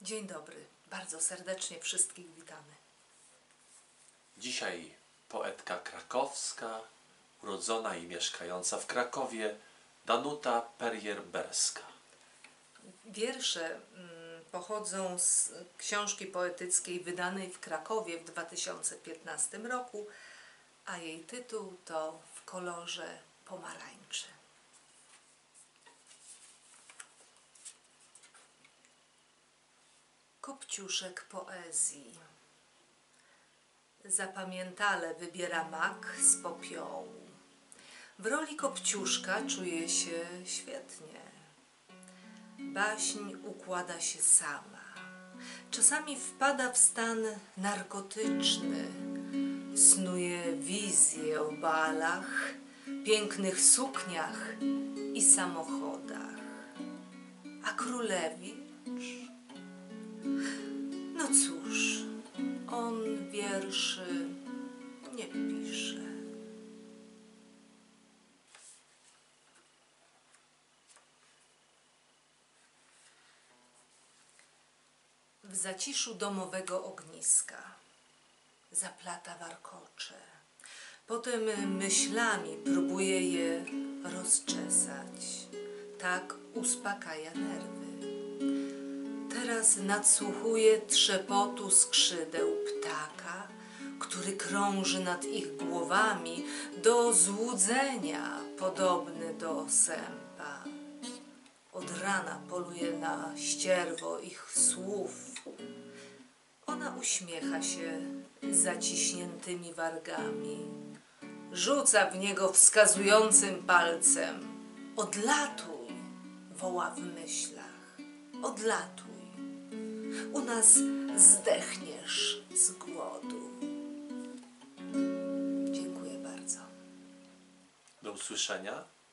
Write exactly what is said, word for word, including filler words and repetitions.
Dzień dobry, bardzo serdecznie wszystkich witamy. Dzisiaj poetka krakowska, urodzona i mieszkająca w Krakowie, Danuta Perjer-Berska. Wiersze mm, pochodzą z książki poetyckiej wydanej w Krakowie w dwa tysiące piętnastym roku, a jej tytuł to W kolorze pomarańczy. Kopciuszek poezji zapamiętale wybiera mak z popiołu. W roli Kopciuszka czuje się świetnie. Baśń układa się sama. Czasami wpada w stan narkotyczny. Snuje wizje o balach, pięknych sukniach i samochodach. A królewicz? No cóż, on wierszy nie pisze. W zaciszu domowego ogniska zaplata warkocze. Potem myślami próbuje je rozczesać. Tak uspokaja nerwy. Teraz nadsłuchuje trzepotu skrzydeł ptaka, który krąży nad ich głowami, do złudzenia podobny do sępa. Od rana poluje na ścierwo ich słów. Ona uśmiecha się zaciśniętymi wargami. Rzuca w niego wskazującym palcem. Odlatuj, woła w myślach. Odlatuj. U nas zdechniesz z głodu. Dziękuję bardzo. Do usłyszenia.